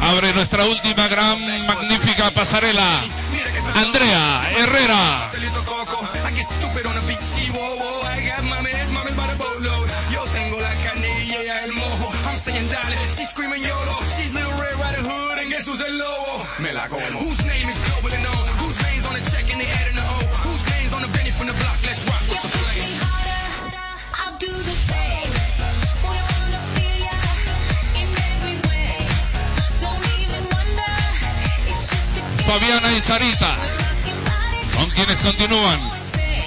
Abre nuestra última gran, magnífica pasarela. Andrea Herrera. Yo tengo la carne y ella el mojo. I'm saying dale, she's screaming YOLO. She's Little Red Riding Hood and guess who's el lobo? Me la como. Whose name is global and known? Whose name's on the check and the head and the O? Whose name's on the Benny from the block? Let's rock. You push me harder, I'll do the same. Boy, I wanna feel ya in every way. Don't even wonder, it's just a game. Fabiana y Sarita son quienes continúan.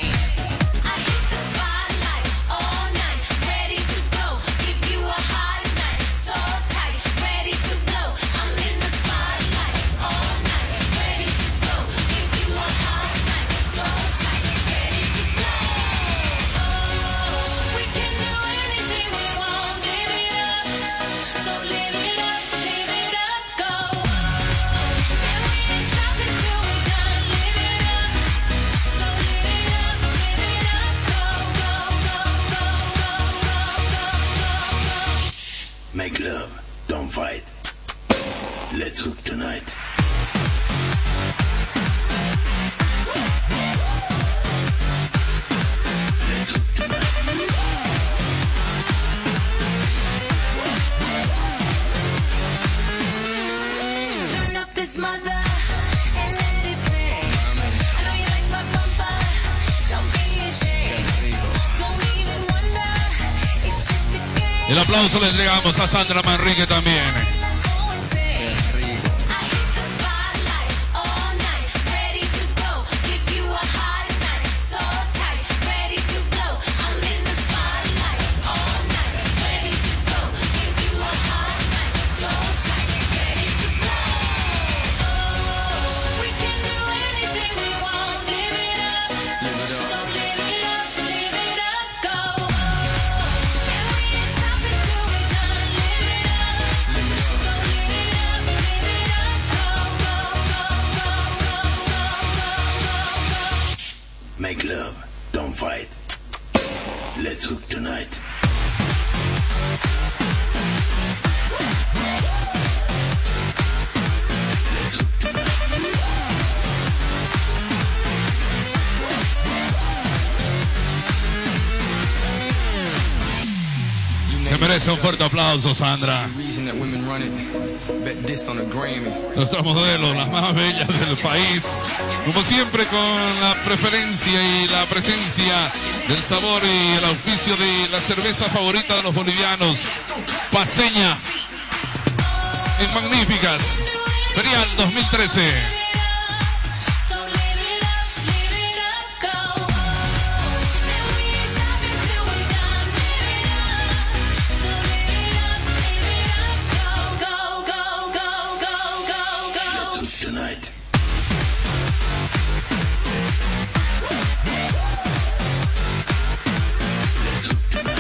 Make love, don't fight. Let's hook tonight. Let's hook tonight. Turn up this mother and let it play. I know you like my bumper, don't be ashamed. Don't even wonder, it's just a game. El aplauso le entregamos a Sandra Manrique también. Let's go insane. I hit the spotlight all night, ready to go. Give you a hot night, so tight, ready to blow. I'm in the spotlight all night, ready to go. Give you a hot night, so tight, ready to blow. Oh, we can do anything we want, live it up. So live it up, go. And we ain't stopping till we done, live it up. So live it up, go. Make love, don't fight. Let's hook tonight. Let's hook tonight. Se merece un fuerte aplauso, Sandra. Reason that women run it. Bet this on a Grammy. Nuestras modelos, las más bellas del país. Como siempre, con la preferencia y la presencia del sabor y el auspicio de la cerveza favorita de los bolivianos, Paceña. En Magníficas. Ferial 2013. So live it up, go. And we ain't stopping till we done, live it up. So live it up, go, go, go, go, go, Let's go. hook tonight. Let's hook tonight.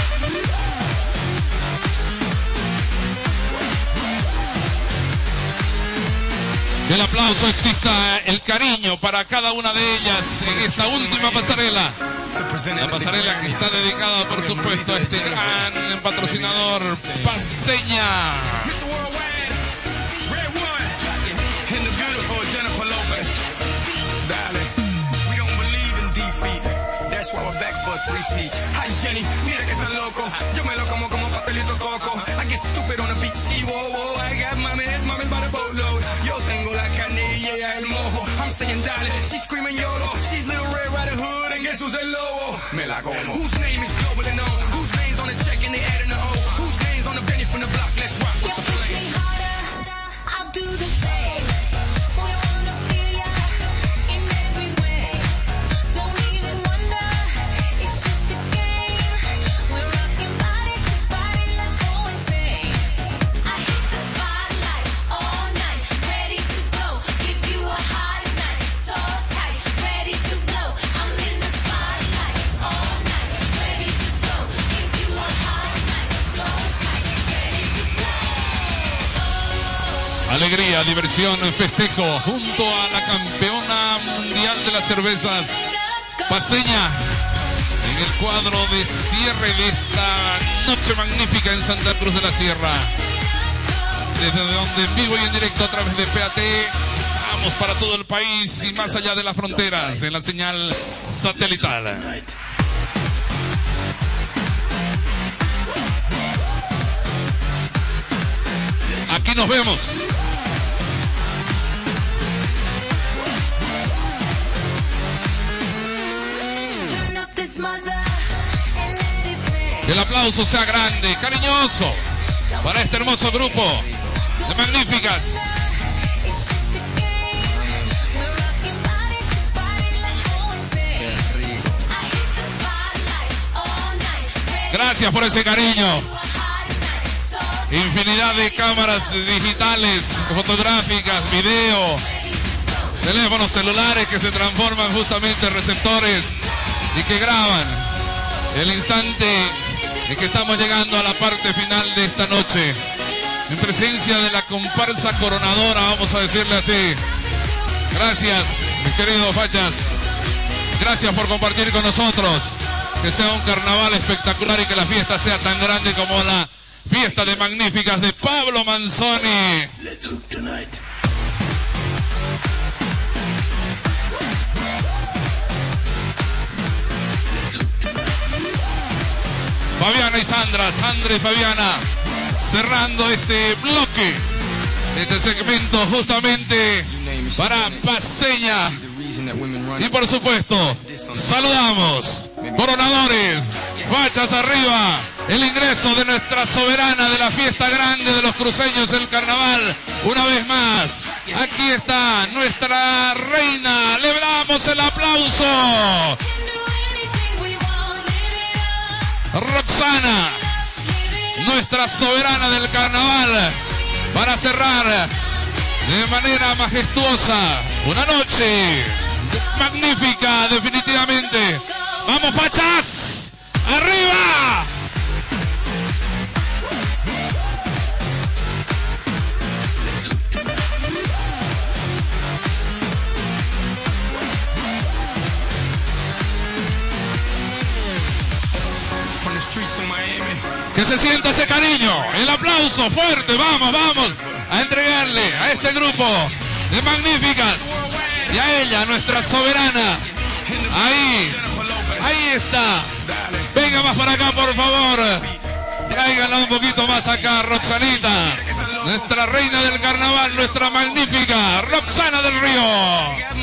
Que el aplauso exista, el cariño para cada una de ellas en esta última pasarela. La pasarela que está dedicada, por supuesto, a este gran patrocinador, Paceña. Mr. Worldwide, Red One, and the beautiful Jennifer Lopez. Darling, we don't believe in defeat. That's why we're back for a three-peat. Hi Jenny, mira que tan loco. Yo me lo como papelito coco. I get stupid on the beach, see, whoa, whoa. I got mames by the boatload. Yo tengo la carne y ella el mojo. I'm saying dale, she's screaming YOLO. She's Little Red Riding Hood and guess who's el lobo? Me la como. Whose name is global and known? Whose name's on the check and the head and the O? Whose name's on the Benny from the block? Let's rock. You push me harder, I'll do the same. Boy, I wanna feel ya in every way. Don't even wonder, it's just a game. We're rocking body to body, let's go insane. I hit the spotlight all night, ready to go. Give you a hot night, so tight, ready to blow. I'm in the spotlight all night, ready to go. Give you a hot night, so tight, ready to blow. Alegría, diversión, festejo junto a la campeona mundial de las cervezas, Paceña, en el cuadro de cierre de esta noche magnífica en Santa Cruz de la Sierra. desde donde en vivo y en directo a través de PAT vamos para todo el país y más allá de las fronteras en la señal satelital. Tonight. Aquí nos vemos. Turn up this mother and let it play. Que el aplauso sea grande, cariñoso, para este hermoso grupo de magníficas. It's just a game. We're rocking body to body. Let's go insane. I hit the spotlight all night. Gracias por ese cariño. A hot night. So Infinidad de cámaras digitales, fotográficas, video, teléfonos celulares que se transforman justamente en receptores y que graban el instante en que estamos llegando a la parte final de esta noche. En presencia de la comparsa coronadora, vamos a decirle así. Gracias, mis queridos fachas. Gracias por compartir con nosotros. Que sea un carnaval espectacular y que la fiesta sea tan grande como la fiesta de magníficas de Pablo Manzoni. Let's hook tonight. Fabiana y Sandra, Sandra y Fabiana, cerrando este bloque, este segmento justamente para Paseña. Y por supuesto, saludamos, coronadores, fachas arriba, el ingreso de nuestra soberana de la fiesta grande de los cruceños, el carnaval. Una vez más, aquí está nuestra reina, le damos el aplauso. can do anything we want. Live it up. Roxana, nuestra soberana del carnaval, para cerrar de manera majestuosa una noche magnífica, definitivamente. ¡Vamos, fachas! ¡Arriba! From the streets of Miami. Que se sienta ese cariño, el aplauso fuerte, vamos, vamos a entregarle a este grupo de magníficas y a ella, nuestra soberana. Ahí, ahí está. Venga más para acá, por favor. Tráiganla un poquito más acá, Roxanita. Nuestra reina del carnaval, nuestra magnífica Roxana del Río.